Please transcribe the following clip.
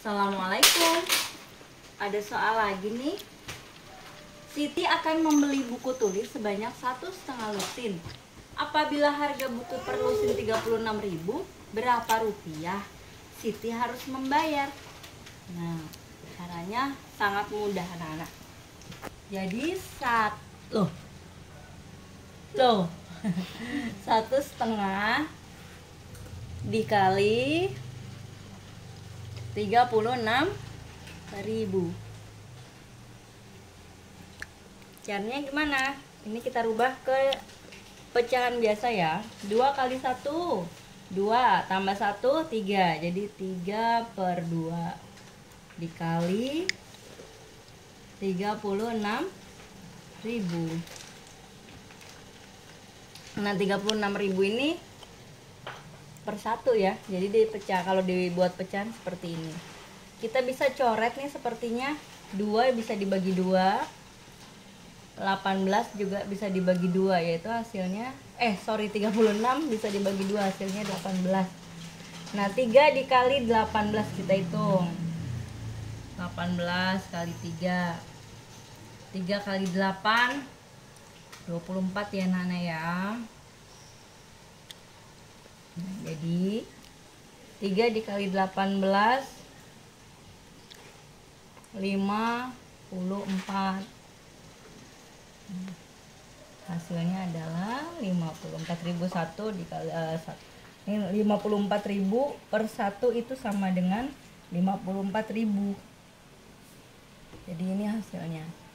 Assalamualaikum. Ada soal lagi nih. Siti akan membeli buku tulis sebanyak 1,5 lusin. Apabila harga buku per lusin 36.000, berapa rupiah Siti harus membayar? Nah, caranya sangat mudah anak-anak. Jadi loh 1,5 dikali 36.000. Caranya gimana? Ini kita rubah ke pecahan biasa ya. 2 kali 1 2 tambah 1 3. Jadi 3/2 dikali 36.000. Nah, 36.000 ini per 1 ya. Jadi dipecah, kalau dibuat pecahan seperti ini. Kita bisa coret nih sepertinya. 2 bisa dibagi 2. 18 juga bisa dibagi 2, yaitu hasilnya 36 bisa dibagi 2, hasilnya 18. Nah, 3 dikali 18 kita hitung. 18 kali 3. 3 kali 8 24 ya Nana ya. Nah, jadi 3 dikali 18 54. Hasilnya adalah 54.001 dikali 54.000 per 1 itu sama dengan 54.000. Jadi ini hasilnya.